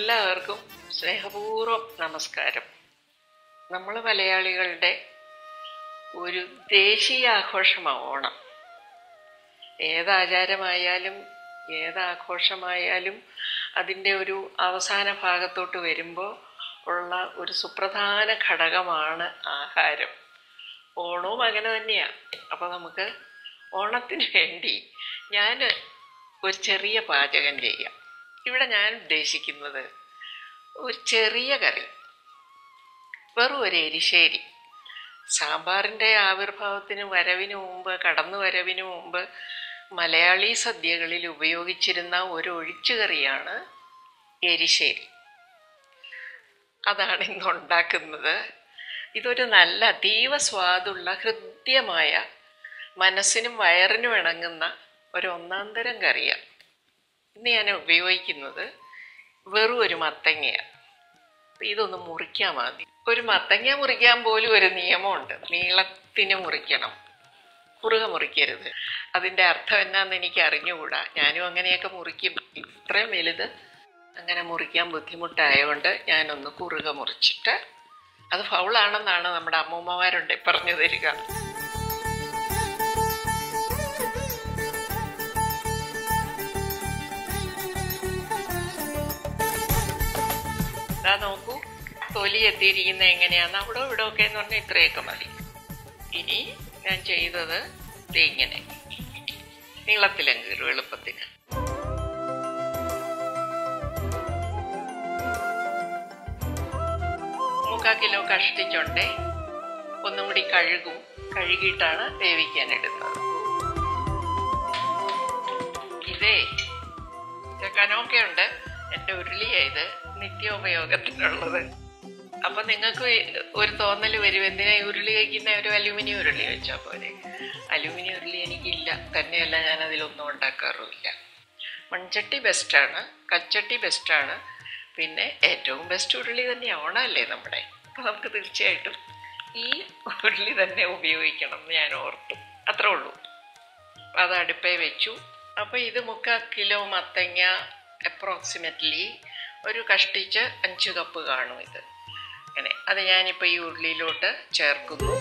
എല്ലാവർക്കും സ്നേഹപൂർവ്വം നമസ്കാരം. നമ്മൾ മലയാളികളുടെ ഒരു ദേശീയ ആഘോഷമാണ് ഓണം. ഏതാചാരമായാലും ഏതാഘോഷമായാലും അതിൻ്റെ ഒരു അവസാന ഭാഗത്തോട്ട് വരുമ്പോൾ ഉള്ള ഒരു സുപ്രധാന ഘടകമാണ് ആഹാരം. ഓണവും അങ്ങനെ തന്നെയാണ്. അപ്പോൾ നമുക്ക് ഓണത്തിന് വേണ്ടി ഞാൻ ഒരു ചെറിയ പാചകം ചെയ്യാം. ഇവിടെ ഞാൻ ഉദ്ദേശിക്കുന്നത് ഒരു ചെറിയ കറി, വെറും ഒരു എരിശ്ശേരി. സാമ്പാറിൻ്റെ ആവിർഭാവത്തിന് കടന്നു വരവിന് മുമ്പ് മലയാളി സദ്യകളിൽ ഉപയോഗിച്ചിരുന്ന ഒരു ഒഴിച്ചുകറിയാണ് എരിശ്ശേരി. അതാണ് ഇന്ന് ഉണ്ടാക്കുന്നത്. ഇതൊരു നല്ല അതീവ സ്വാദുള്ള ഹൃദ്യമായ മനസ്സിനും വയറിനും ഇണങ്ങുന്ന ഒരു ഒന്നാന്തരം കറിയാണ്. ഇന്ന് ഞാൻ ഉപയോഗിക്കുന്നത് വെറും ഒരു മത്തങ്ങയാണ്. ഇതൊന്ന് മുറിക്കാൻ മതി. ഒരു മത്തങ്ങ മുറിക്കാൻ പോലും ഒരു നിയമമുണ്ട്. നീളത്തിന് മുറിക്കണം, കുറുകെ മുറിക്കരുത്. അതിൻ്റെ അർത്ഥം എന്നാന്ന് എനിക്ക് അറിഞ്ഞുകൂടാ. ഞാനും അങ്ങനെയൊക്കെ മുറിക്കും. ഇത്രയും വലുത് അങ്ങനെ മുറിക്കാൻ ബുദ്ധിമുട്ടായതുകൊണ്ട് ഞാനൊന്ന് കുറുകെ മുറിച്ചിട്ട്, അത് ഫൗളാണെന്നാണ് നമ്മുടെ അമ്മൂമ്മമാരുണ്ട് പറഞ്ഞു തരിക. അതാ നോക്കൂ, തൊലി എത്തിയിരിക്കുന്നത് എങ്ങനെയാന്ന്. അവിടെ ഇവിടെ ഒക്കെ എന്ന് പറഞ്ഞാൽ ഇത്രയൊക്കെ മതി. ഇനി ഞാൻ ചെയ്തത് ഇങ്ങനെ നീളത്തിലെങ്കിലും എളുപ്പത്തിന്. മുക്കാൽ കിലോ കഷ്ടിച്ചുണ്ടേ ഒന്നും കൂടി കഴുകിയിട്ടാണ് വേവിക്കാനിടുന്നത്. ഇതേ കനമൊക്കെ ഉണ്ട്. എൻ്റെ ഉരുളിയായത് നിത്യോപയോഗത്തിനുള്ളത്. അപ്പം നിങ്ങൾക്ക് ഒരു തോന്നൽ വരും, എന്തിനാ ഉരുളി വയ്ക്കുന്ന? ഒരു അലുമിനിയം ഉരുളി വെച്ചാൽ പോലെ. അലുമിനിയം ഉരുളി എനിക്കില്ല, തന്നെയല്ല ഞാൻ അതിലൊന്നും ഉണ്ടാക്കാറുമില്ല. മൺചട്ടി ബെസ്റ്റാണ്, കൽച്ചട്ടി ബെസ്റ്റാണ്. പിന്നെ ഏറ്റവും ബെസ്റ്റ് ഉരുളി തന്നെയാണ് ഓണമല്ലേ നമ്മുടെ. അപ്പം നമുക്ക് തീർച്ചയായിട്ടും ഈ ഉരുളി തന്നെ ഉപയോഗിക്കണം എന്ന് ഞാൻ ഓർത്തു. അത്രേ ഉള്ളൂ. അത് അടുപ്പേ വെച്ചു. അപ്പോൾ ഇത് 3/4 കിലോ മത്തങ്ങ അപ്രോക്സിമേറ്റ്ലി ഒരു കഷ്ടിച്ച് 5 കപ്പ് കാണും ഇത്. അങ്ങനെ അത് ഞാനിപ്പോൾ ഈ ഉരുളിയിലോട്ട് ചേർക്കുന്നു.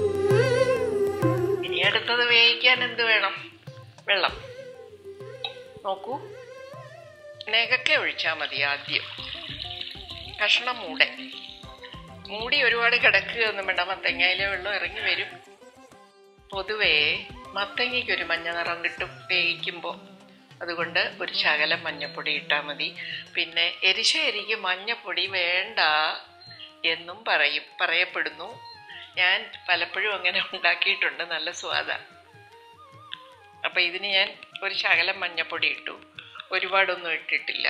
ഇനി അടുത്തത് വേവിക്കാൻ എന്ത് വേണം? വെള്ളം. നോക്കൂ, നെകക്കെ ഒഴിച്ചാൽ മതി. ആദ്യം കഷ്ണം മൂടി ഒരുപാട് കിടക്കുകയൊന്നും വേണ്ട. മത്തങ്ങയിലെ വെള്ളം ഇറങ്ങി വരും. പൊതുവേ മത്തങ്ങയ്ക്കൊരു മഞ്ഞ നിറം കിട്ടും വേവിക്കുമ്പോൾ. അതുകൊണ്ട് ഒരു ശകലം മഞ്ഞപ്പൊടി ഇട്ടാൽ മതി. പിന്നെ എരിശ്ശേരിക്ക് മഞ്ഞപ്പൊടി വേണ്ട എന്നും പറയപ്പെടുന്നു. ഞാൻ പലപ്പോഴും അങ്ങനെ ഉണ്ടാക്കിയിട്ടുണ്ട്, നല്ല സ്വാദാണ്. അപ്പം ഇതിന് ഞാൻ ഒരു ശകലം മഞ്ഞപ്പൊടി ഇട്ടു, ഒരുപാടൊന്നും ഇട്ടിട്ടില്ല.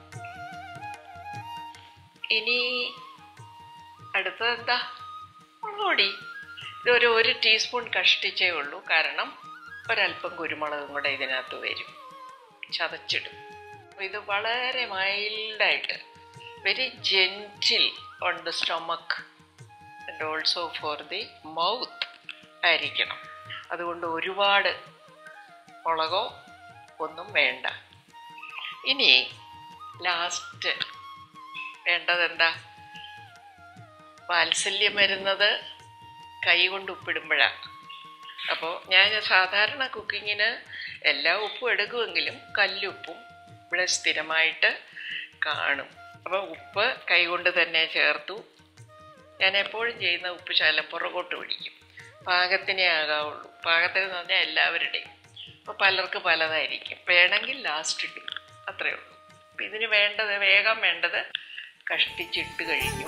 ഇനി അടുത്തത് എന്താ? മുളകുപൊടി. ഇതൊരു 1 ടീസ്പൂൺ കഷ്ടിച്ചേ ഉള്ളൂ. കാരണം ഒരല്പം കുരുമുളകും കൂടെ ഇതിനകത്ത് വരും, ചതച്ചിടും. ഇത് വളരെ മൈൽഡായിട്ട്, very gentle on the stomach and also for the mouth ആയിരിക്കണം. അതുകൊണ്ട് ഒരുപാട് മുളകോ ഒന്നും വേണ്ട. ഇനി ലാസ്റ്റ് വേണ്ടതെന്താ? വാത്സല്യം വരുന്നത് കൈ കൊണ്ട് ഉപ്പിടുമ്പോഴാണ്. അപ്പോൾ ഞാൻ സാധാരണ കുക്കിങ്ങിന് എല്ലാ ഉപ്പും എടുക്കുമെങ്കിലും കല്ലുപ്പും ഇവിടെ സ്ഥിരമായിട്ട് കാണും. അപ്പോൾ ഉപ്പ് കൈകൊണ്ട് തന്നെ ചേർത്തു. ഞാൻ എപ്പോഴും ചെയ്യുന്ന ഉപ്പ് ശകലം പുറകോട്ട് പിടിക്കും. പാകത്തിനേ ആകാവുള്ളൂ. പാകത്തിന് എന്ന് പറഞ്ഞാൽ എല്ലാവരുടെയും. അപ്പോൾ പലർക്ക് പലതായിരിക്കും. വേണമെങ്കിൽ ലാസ്റ്റ് ഇടും, അത്രയേ ഉള്ളൂ. അപ്പം ഇതിന് വേഗം വേണ്ടത് കഷ്ടിച്ചിട്ട് കഴിഞ്ഞു.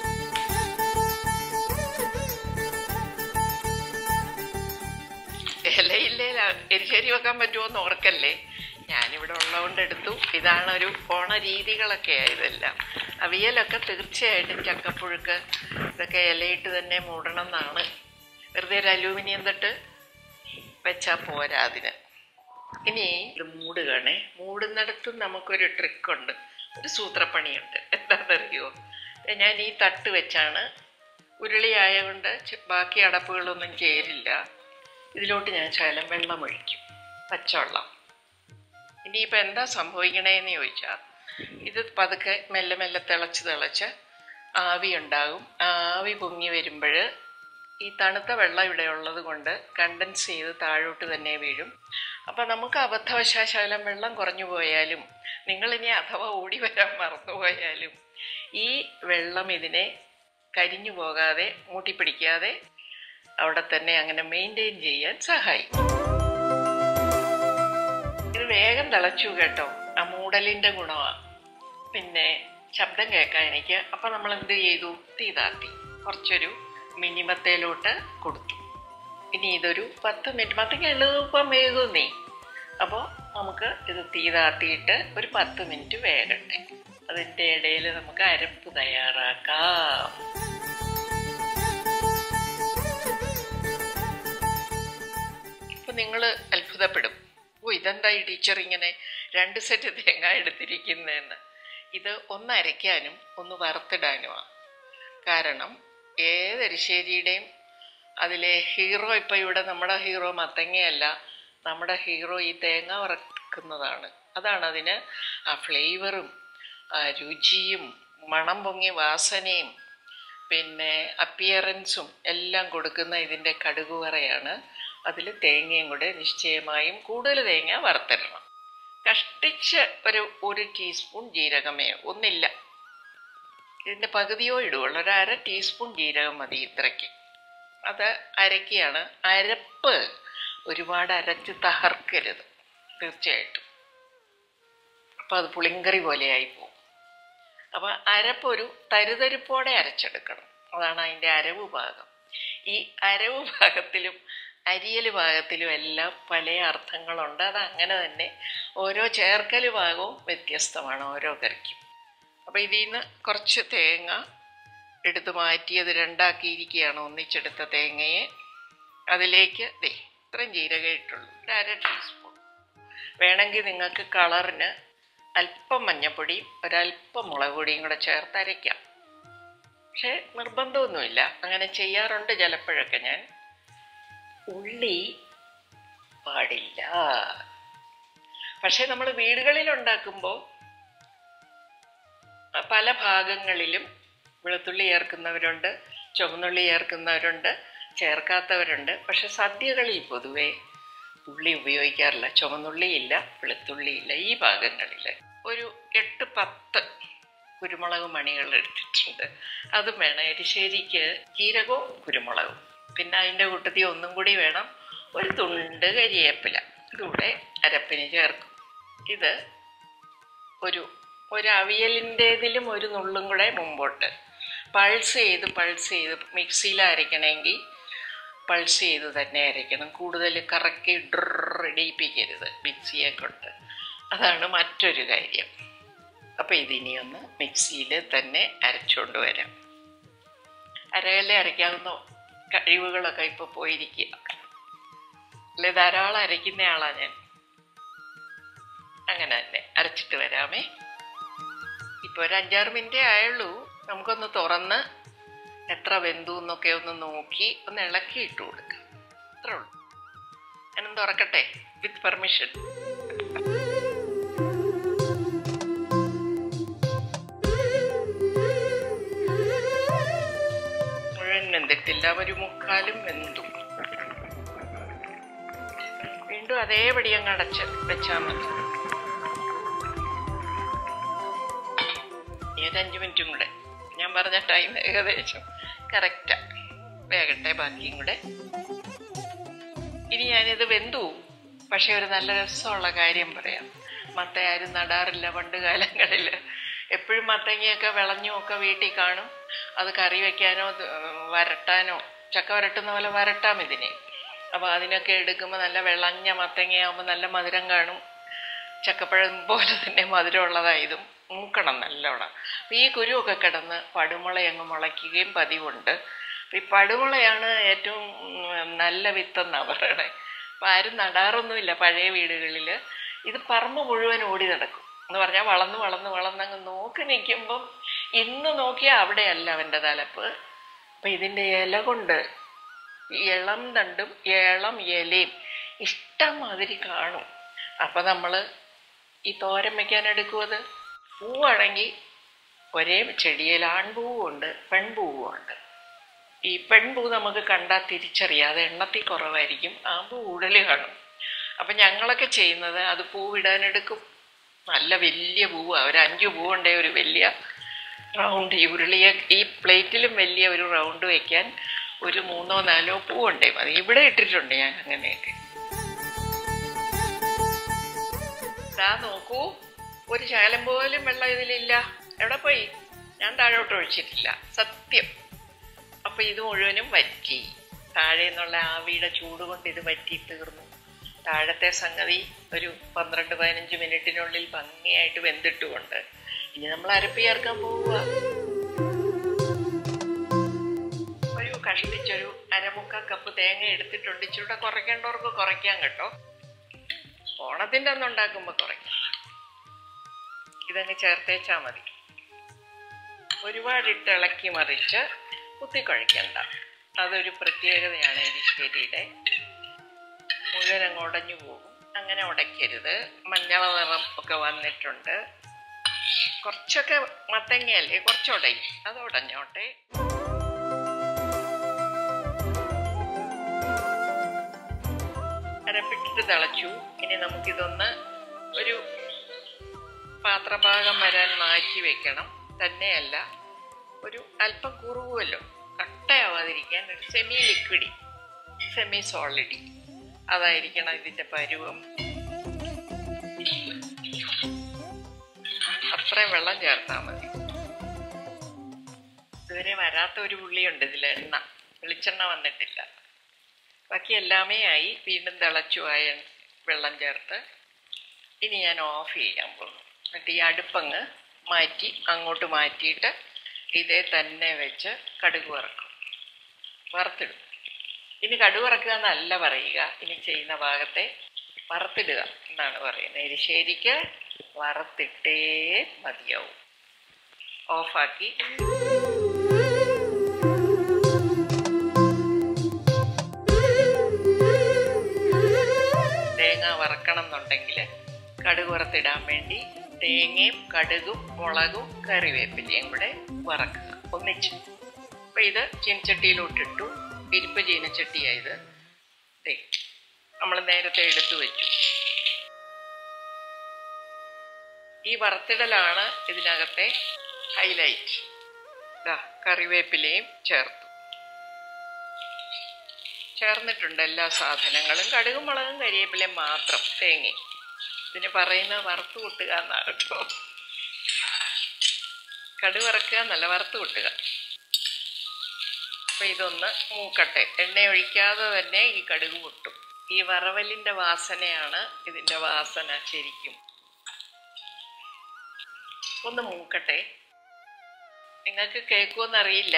ഇലയില്ലേ എരിശ്ശേരി വെക്കാൻ പറ്റുമോ എന്ന് ഓർക്കല്ലേ. ഞാനിവിടെ ഉള്ളതുകൊണ്ട് എടുത്തു. ഇതാണ് ഒരു ഓണ രീതികളൊക്കെ ഇതെല്ലാം. അവിയലൊക്കെ തീർച്ചയായിട്ടും ചക്കപ്പുഴുക്ക് ഇതൊക്കെ ഇലയിട്ട് തന്നെ മൂടണം എന്നാണ്. വെറുതെ ഒരു അലൂമിനിയം തട്ട് വെച്ചാൽ പോരാ അതിന്. ഇനി ഇത് മൂടുകയാണേ. മൂടുന്നിടത്തും നമുക്കൊരു ട്രിക്കുണ്ട്, ഒരു സൂത്രപ്പണിയുണ്ട്. എന്താണെന്നറിയോ? ഞാൻ ഈ തട്ട് വെച്ചാണ്, ഉരുളിയായതുകൊണ്ട് ബാക്കി അടപ്പുകളൊന്നും ചേരില്ല. ഇതിലോട്ട് ഞാൻ ശകലം വെള്ളം ഒഴിക്കും, പച്ചവെള്ളം. ഇനിയിപ്പോൾ എന്താ സംഭവിക്കണേന്ന് ചോദിച്ചാൽ, ഇത് പതുക്കെ മെല്ലെ മെല്ലെ തിളച്ച് ആവി ഉണ്ടാകും. ആവി പൊങ്ങി വരുമ്പോൾ ഈ തണുത്ത വെള്ളം ഇവിടെ ഉള്ളത് കൊണ്ട് കണ്ടൻസ് ചെയ്ത് താഴോട്ട് തന്നെ വീഴും. അപ്പം നമുക്ക് അബദ്ധവശാലും വെള്ളം കുറഞ്ഞു പോയാലും, നിങ്ങളിനി അഥവാ ഓടി വരാൻ മറന്നുപോയാലും, ഈ വെള്ളം ഇതിനെ കരിഞ്ഞു പോകാതെ മൂട്ടിപ്പിടിക്കാതെ അവിടെ തന്നെ അങ്ങനെ മെയിൻറ്റെയിൻ ചെയ്യാൻ സഹായിക്കും. ഇത് വേഗം തിളച്ചു കേട്ടോ. ആ മൂടലിൻ്റെ ഗുണമാണ്. പിന്നെ ശബ്ദം കേൾക്കാൻ എനിക്ക്. അപ്പം നമ്മൾ എന്ത് ചെയ്തു? തീ താത്തി കുറച്ചൊരു മിനിമത്തേലോട്ട് കൊടുത്തു. ഇനി ഇതൊരു 10 മിനിറ്റ്, മത്തങ്ങ എളുപ്പം വേകുന്നേ. അപ്പോൾ നമുക്ക് ഇത് തീ താത്തിയിട്ട് ഒരു 10 മിനിറ്റ് വേകട്ടെ. അതിൻ്റെ ഇടയിൽ നമുക്ക് അരപ്പ് തയ്യാറാക്കാം. ഇപ്പം നിങ്ങൾ അത്ഭുതപ്പെടും, ഇതെന്താ ഈ ടീച്ചർ ഇങ്ങനെ 2 സെറ്റ് തേങ്ങ എടുത്തിരിക്കുന്നതെന്ന്. ഇത് ഒന്ന് അരയ്ക്കാനും ഒന്ന് വറുത്തിടാനുമാണ്. കാരണം ഏതെരിശ്ശേരിയുടെയും അതിലെ ഹീറോ, ഇപ്പം ഇവിടെ നമ്മുടെ ഹീറോ മത്തങ്ങയല്ല, നമ്മുടെ ഹീറോ ഈ തേങ്ങ വറുക്കുന്നതാണ്. അതാണ് അതിന് ആ ഫ്ലേവറും രുചിയും മണം പൊങ്ങി വാസനയും പിന്നെ അപ്പിയറൻസും എല്ലാം കൊടുക്കുന്ന ഇതിൻ്റെ കടുകുവറയാണ്. അതിൽ തേങ്ങയും കൂടെ നിശ്ചയമായും കൂടുതൽ തേങ്ങ വറുത്തിടണം. കഷ്ടിച്ച് ഒരു ടീസ്പൂൺ ജീരകമേ, ഒന്നില്ല, ഇതിൻ്റെ പകുതിയോ ഇടുകയുള്ളൂ. ഒരു 1/2 ടീസ്പൂൺ ജീരകം മതി ഇത്രയ്ക്ക്. അത് അരക്കുകയാണ്. അരപ്പ് ഒരുപാട് അരച്ച് തകർക്കരുത് തീർച്ചയായിട്ടും. അപ്പം അത് പുളിങ്കറി പോലെയായി പോകും. അപ്പം അരപ്പ് ഒരു തരുതരിപ്പോടെ അരച്ചെടുക്കണം. അതാണ് അതിൻ്റെ അരവ് ഭാഗം. ഈ അരവ് ഭാഗത്തിലും അരിയൽ ഭാഗത്തിലും എല്ലാം പല അർത്ഥങ്ങളുണ്ട്. അതങ്ങനെ തന്നെ ഓരോ ചേർക്കൽ ഭാഗവും വ്യത്യസ്തമാണ് ഓരോ കറിക്കും. അപ്പോൾ ഇതിൽ നിന്ന് കുറച്ച് തേങ്ങ എടുത്ത് മാറ്റി അത് രണ്ടാക്കിയിരിക്കുകയാണ്. ഒന്നിച്ചെടുത്ത തേങ്ങയെ അതിലേക്ക് ഇത്രയും ജീരകം ഇട്ടുള്ളൂ, ഒരു 1/2 ടീസ്പൂൺ. വേണമെങ്കിൽ നിങ്ങൾക്ക് കളറിന് അല്പം മഞ്ഞപ്പൊടിയും ഒരല്പം മുളക് പൊടിയും കൂടെ ചേർത്ത് അരയ്ക്കാം. പക്ഷെ നിർബന്ധമൊന്നുമില്ല, അങ്ങനെ ചെയ്യാറുണ്ട് ചിലപ്പോഴൊക്കെ ഞാൻ. ഉള്ളി പാടില്ല. പക്ഷെ നമ്മൾ വീടുകളിൽ ഉണ്ടാക്കുമ്പോൾ പല ഭാഗങ്ങളിലും വെളുത്തുള്ളി ചേർക്കുന്നവരുണ്ട്, ചുവന്നുള്ളി ചേർക്കുന്നവരുണ്ട്, ചേർക്കാത്തവരുണ്ട്. പക്ഷെ സദ്യകളിൽ പൊതുവെ ഉള്ളി ഉപയോഗിക്കാറില്ല. ചുവന്നുള്ളിയില്ല, വെളുത്തുള്ളിയില്ല. ഈ ഭാഗങ്ങളിൽ ഒരു 8-10 കുരുമുളക് മണികൾ എടുത്തിട്ടുണ്ട്. അതും വേണം. എരിശ്ശേരിക്ക് ജീരകവും കുരുമുളകും. പിന്നെ അതിൻ്റെ കൂട്ടത്തിൽ ഒന്നും കൂടി വേണം, ഒരു തുണ്ട് കരിയേപ്പില ഇതുകൂടെ അരപ്പിന് ചേർക്കും. ഇത് ഒരു അവിയലിൻ്റേതിലും ഒരു നുള്ളും കൂടെ മുമ്പോട്ട് പൾസ് ചെയ്ത് മിക്സിയിൽ അരയ്ക്കണമെങ്കിൽ പൾസ് ചെയ്ത് തന്നെ അരയ്ക്കണം. കൂടുതൽ കറക്കി ഇടിയിപ്പിക്കരുത് മിക്സിയെ കൊണ്ട്. അതാണ് മറ്റൊരു കാര്യം. അപ്പോൾ ഇതിനിയൊന്ന് മിക്സിയിൽ തന്നെ അരച്ചുകൊണ്ട് വരാം. അരകല്ലെ അരയ്ക്കാവുന്ന കഴിവുകളൊക്കെ ഇപ്പോൾ പോയിരിക്കുക. അല്ലെ ധാരാളം അരയ്ക്കുന്ന ആളാണ് ഞാൻ. അങ്ങനെ തന്നെ അരച്ചിട്ട് വരാമേ. ഇപ്പോൾ ഒരു 5-6 മിനിറ്റേ ആയുള്ളൂ. നമുക്കൊന്ന് തുറന്ന് എത്ര വെന്തു എന്നൊക്കെ ഒന്ന് നോക്കി ഒന്ന് ഇളക്കി ഇട്ട് കൊടുക്കാം. അത്രേ ഉള്ളൂ. ഞാനൊന്ന് തുറക്കട്ടെ വിത്ത് പെർമിഷൻ. മുഴുവൻ വെന്തിട്ടില്ല, ഒരു 1/4 വെന്തു. വീണ്ടും അതേപടി അങ്ങ് അടച്ച് വെച്ചാൽ മതി. ഒരു 5 മിനിറ്റും കൂടെ. ഞാൻ പറഞ്ഞ ടൈം ഏകദേശം കറക്റ്റാ. വേഗട്ടെ ബാക്കിയും കൂടെ. ഇനി ഞാനിത് വെന്തു. പക്ഷെ ഒരു നല്ല രസമുള്ള കാര്യം പറയാം. മത്ത ആരും നടാറില്ല പണ്ട് കാലങ്ങളിൽ. എപ്പോഴും മത്തങ്ങയൊക്കെ വിളഞ്ഞും ഒക്കെ വീട്ടിൽ കാണും. അത് കറി വയ്ക്കാനോ വരട്ടാനോ, ചക്ക വരട്ടുന്ന പോലെ വരട്ടാം ഇതിനെ. അപ്പോൾ അതിനൊക്കെ എടുക്കുമ്പോൾ നല്ല വിളഞ്ഞ മത്തങ്ങയാകുമ്പോൾ നല്ല മധുരം കാണും. ചക്കപ്പഴം പോലെ തന്നെ മധുരമുള്ളതായതും മൂക്കണം നല്ലോണം. അപ്പം ഈ കുരുവൊക്കെ കിടന്ന് പടുമുള അങ്ങ് മുളയ്ക്കുകയും പതിവുണ്ട്. അപ്പം ഈ പടുമുളയാണ് ഏറ്റവും നല്ല വിത്തെന്നാണ് പറയണേ. അപ്പം ആരും നടാറൊന്നുമില്ല പഴയ വീടുകളിൽ. ഇത് പറമ്പ് മുഴുവൻ ഓടി നടക്കും എന്ന് പറഞ്ഞാൽ വളർന്നങ്ങ് നോക്കി നിൽക്കുമ്പം ഇന്ന് നോക്കിയാൽ അവിടെയല്ല അവൻ്റെ തലപ്പ്. അപ്പം ഇതിൻ്റെ ഇല കൊണ്ട് ഇളം തണ്ടും ഇളം ഇലയും ഇഷ്ടംമാതിരി കാണും. അപ്പം നമ്മൾ ഈ തോരൻ വയ്ക്കാൻ എടുക്കും. അത് പൂവാണെങ്കിൽ ഒരേ ചെടിയിൽ ആൺപൂവുമുണ്ട് പെൺപൂവുമുണ്ട്. ഈ പെൺപൂ നമുക്ക് കണ്ടാൽ തിരിച്ചറിയാതെ എണ്ണത്തിൽ കുറവായിരിക്കും, ആമ്പൂ കൂടുതൽ കാണും. അപ്പം ഞങ്ങളൊക്കെ ചെയ്യുന്നത് അത് പൂവിടാനെടുക്കും. നല്ല വലിയ പൂവാണ്, ഒരു 5 പൂവുണ്ടേ ഒരു വലിയ റൗണ്ട് ഉരുളിയ ഈ പ്ലേറ്റിലും വലിയ ഒരു റൗണ്ട് വയ്ക്കാൻ ഒരു 3 or 4 പൂവുണ്ടേ മതി. ഇവിടെ ഇട്ടിട്ടുണ്ട് ഞാൻ അങ്ങനെയൊക്കെ. ഇതാ നോക്കൂ, ഒരു ശകലം പോലും വെള്ളം ഇതിലില്ല. എവിടെ പോയി? ഞാൻ താഴോട്ട് ഒഴിച്ചിട്ടില്ല, സത്യം. അപ്പം ഇത് മുഴുവനും വറ്റി. താഴെ നിന്നുള്ള ആവിയുടെ ചൂട് കൊണ്ട് ഇത് വറ്റി തീർന്നു. താഴത്തെ സംഗതി ഒരു 12-15 മിനിറ്റിനുള്ളിൽ ഭംഗിയായിട്ട് വെന്തിട്ടുകൊണ്ട് ഇനി നമ്മൾ അരപ്പി ചേർക്കാൻ പോവുക. ഒരു കഷ്ടിച്ചൊരു 1/4 കപ്പ് തേങ്ങ എടുത്തിട്ടുണ്ട്. ഇച്ചിരൂടെ കുറയ്ക്കേണ്ടവർക്ക് കുറയ്ക്കാം കേട്ടോ. ഓണത്തിൻ്റെ അന്ന് ഉണ്ടാക്കുമ്പോൾ കുറയ്ക്കാം. ഇതങ്ങ് ചേർത്തേച്ചാൽ മതി. ഒരുപാടിട്ട് ഇളക്കി മറിച്ച് കുത്തിക്കുഴയ്ക്കണ്ട. അതൊരു പ്രത്യേകതയാണ് എരിശ്ശേരിയുടെ. മുഴുവൻ അങ്ങ് ഉടഞ്ഞു പോകും. അങ്ങനെ ഉടയ്ക്കരുത്. മഞ്ഞള നിറം ഒക്കെ വന്നിട്ടുണ്ട്. കുറച്ചൊക്കെ മത്തങ്ങയല്ലേ, കുറച്ചുടയും, അത് ഉടഞ്ഞോട്ടെ. അരപ്പിട്ടിട്ട് തിളച്ചു. ഇനി നമുക്കിതൊന്ന് ഒരു പാത്രഭാഗം വരാൻ മാറ്റി വെക്കണം. തന്നെയല്ല, ഒരു അല്പം കുറുകുമല്ലോ, കട്ടയാവാതിരിക്കാൻ ഒരു സെമി ലിക്വിഡി, സെമി സോളിഡി അതായിരിക്കണം ഇതിൻ്റെ പരുവം. അത്രയും വെള്ളം ചേർത്താൽ മതി. ഇതുവരെ വരാത്ത ഒരു പുള്ളിയുണ്ട് ഇതിൽ, എണ്ണ, വെളിച്ചെണ്ണ വന്നിട്ടില്ല. ബാക്കി എല്ലാമേ ആയി. വീണ്ടും തിളച്ചു ആയ വെള്ളം ചേർത്ത് ഇനി ഞാൻ ഓഫ് ചെയ്യാൻ പോകുന്നു. എന്നിട്ട് ഈ അടുപ്പങ്ങ് മാറ്റി അങ്ങോട്ട് മാറ്റിയിട്ട് ഇതേ തന്നെ വെച്ച് കടുക് വറുത്തിടും. ഇനി കടുക് വറക്കുക എന്നല്ല പറയുക, ഇനി ചെയ്യുന്ന ഭാഗത്തെ വറുത്തിടുക എന്നാണ് പറയുന്നത്. എരിശ്ശേരിക്ക് വറുത്തിട്ടേ മതിയാവും. ഓഫാക്കി തേങ്ങ വറക്കണം എന്നുണ്ടെങ്കിൽ കടുക് വറുത്തിടാൻ വേണ്ടി തേങ്ങയും കടുകും മുളകും കറിവേപ്പിലയും കൂടെ വറക്കുക ഒന്നിച്ച്. അപ്പം ഇത് ചീനച്ചട്ടിയിലോട്ടിട്ടു. ഇരുമ്പ് ചീനച്ചട്ടിയായത് നമ്മൾ നേരത്തെ എടുത്തു വെച്ചു. ഈ വറുത്തിടലാണ് ഇതിനകത്തെ ഹൈലൈറ്റ്. കറിവേപ്പിലയും ചേർന്നിട്ടുണ്ട് എല്ലാ സാധനങ്ങളും. കടുകും മുളകും കരിവേപ്പിലയും മാത്രം, തേങ്ങയും. ഇതിന് പറയുന്നത് വറുത്ത് കൂട്ടുക എന്നാണ് കേട്ടോ. കടുക് വറക്കുക എന്നല്ല, വറുത്ത് കൂട്ടുക. അപ്പം ഇതൊന്ന് മൂക്കട്ടെ. എണ്ണ ഒഴിക്കാതെ തന്നെ ഈ കടുക് പൊട്ടും. ഈ വറവലിൻ്റെ വാസനയാണ് ഇതിൻ്റെ വാസന ശരിക്കും. ഒന്ന് മൂക്കട്ടെ. നിങ്ങൾക്ക് കേൾക്കുമെന്നറിയില്ല,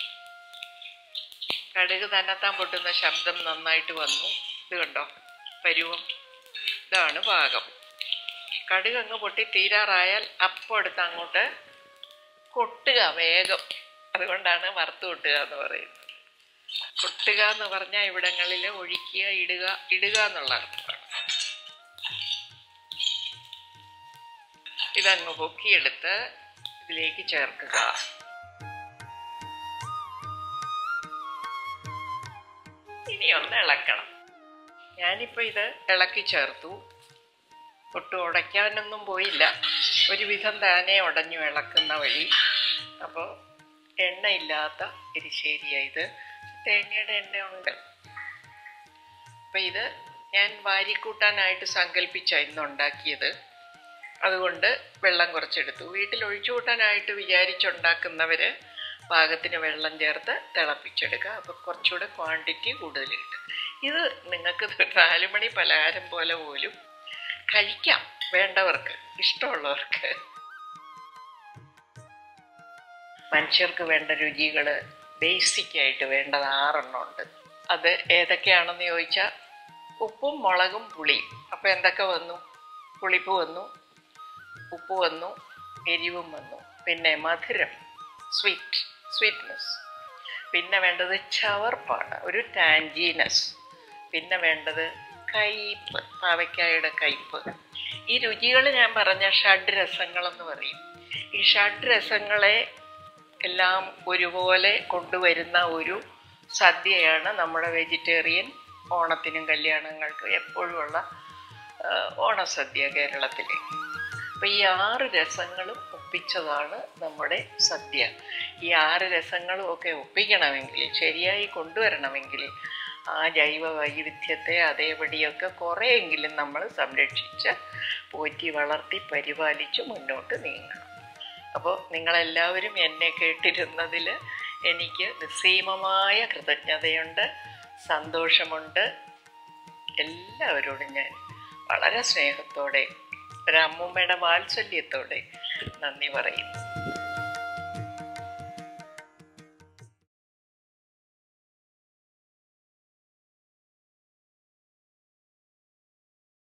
കടുക് തന്നെത്താൻ പൊട്ടുന്ന ശബ്ദം നന്നായിട്ട് വന്നു. ഇത് കണ്ടോ പരുവം? ഇതാണ് പാകം. കടുക് അങ്ങ് പൊട്ടി തീരാറായാൽ അപ്പം എടുത്ത് അങ്ങോട്ട് കൊട്ടുക വേഗം. അതുകൊണ്ടാണ് വറുത്ത് കൊട്ടുക എന്ന് പറയുന്നത്. കൊട്ടുക എന്ന് പറഞ്ഞാൽ ഇവിടങ്ങളിൽ ഒഴിക്കുക, ഇടുക എന്നുള്ള അർത്ഥമാണ്. ഇതങ്ങ് പൊക്കിയെടുത്ത് ഇതിലേക്ക് ചേർക്കുക. ഇനി ഒന്ന് ഇളക്കണം. ഞാനിപ്പോൾ ഇത് ഇളക്കി ചേർത്തു. ഒട്ടും ഉടയ്ക്കാനൊന്നും പോയില്ല, ഒരുവിധം താനേ ഉടഞ്ഞു ഇളക്കുന്ന വഴി. അപ്പോൾ എണ്ണയില്ലാത്ത എരിശ്ശേരിയായത്. തേങ്ങയുടെ എണ്ണ ഉണ്ട്. അപ്പം ഇത് ഞാൻ വാരിക്കൂട്ടാനായിട്ട് സങ്കല്പിച്ച ഇന്നുണ്ടാക്കിയത്. അതുകൊണ്ട് വെള്ളം കുറച്ചെടുത്തു. വീട്ടിൽ ഒഴിച്ചു കൂട്ടാനായിട്ട് വിചാരിച്ചുണ്ടാക്കുന്നവർ പാകത്തിന് വെള്ളം ചേർത്ത് തിളപ്പിച്ചെടുക്കുക. അപ്പോൾ കുറച്ചുകൂടെ ക്വാണ്ടിറ്റി കൂടുതൽ കിട്ടും. ഇത് നിങ്ങൾക്ക് 4 മണി പലഹാരം പോലെ പോലും കഴിക്കാം, വേണ്ടവർക്ക്, ഇഷ്ടമുള്ളവർക്ക്. മനുഷ്യർക്ക് വേണ്ട രുചികൾ ബേസിക്കായിട്ട് വേണ്ടത് 6 ഉണ്ട്. അത് ഏതൊക്കെയാണെന്ന് ചോദിച്ചാൽ ഉപ്പും മുളകും പുളിയും. അപ്പോൾ എന്തൊക്കെ വന്നു? പുളിപ്പ് വന്നു, ഉപ്പ് വന്നു, എരിവും വന്നു, പിന്നെ മധുരം, സ്വീറ്റ്നെസ്. പിന്നെ വേണ്ടത് ചവർപ്പാണ്, ഒരു ടാൻജീനസ്. പിന്നെ വേണ്ടത് കയ്പ്പ്, പാവയ്ക്കായുടെ കയ്പ്പ്. ഈ രുചികൾ ഞാൻ പറഞ്ഞ ഷഡ്രസങ്ങളെന്ന് പറയും. ഈ ഷഡ്രസങ്ങളെ എല്ലാം ഒരുപോലെ കൊണ്ടുവരുന്ന ഒരു സദ്യയാണ് നമ്മുടെ വെജിറ്റേറിയൻ ഓണത്തിനും കല്യാണങ്ങൾക്കും എപ്പോഴുമുള്ള ഓണസദ്യ കേരളത്തിലെ. അപ്പം ഈ 6 രസങ്ങളും ഒപ്പിച്ചതാണ് നമ്മുടെ സദ്യ. ഈ 6 രസങ്ങളും ഒക്കെ ഒപ്പിക്കണമെങ്കിൽ, ശരിയായി കൊണ്ടുവരണമെങ്കിൽ ആ ജൈവ വൈവിധ്യത്തെ അതേപടിയൊക്കെ കുറേയെങ്കിലും നമ്മൾ സംരക്ഷിച്ച് പോറ്റി വളർത്തി പരിപാലിച്ച് മുന്നോട്ട് നീങ്ങണം. അപ്പോൾ നിങ്ങളെല്ലാവരും എന്നെ കേട്ടിരുന്നതിൽ എനിക്ക് നിസ്സീമമായ കൃതജ്ഞതയുണ്ട്, സന്തോഷമുണ്ട്. എല്ലാവരോടും ഞാൻ വളരെ സ്നേഹത്തോടെ, ഒരമ്മൂമ്മയുടെ വാത്സല്യത്തോടെ നന്ദി പറയുന്നു.